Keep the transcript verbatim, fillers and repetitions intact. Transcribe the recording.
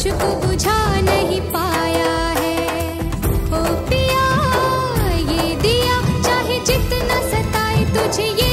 मुझको बुझा नहीं पाया है। ओ पिया ये दिया चाहे जितना सताए तुझे ये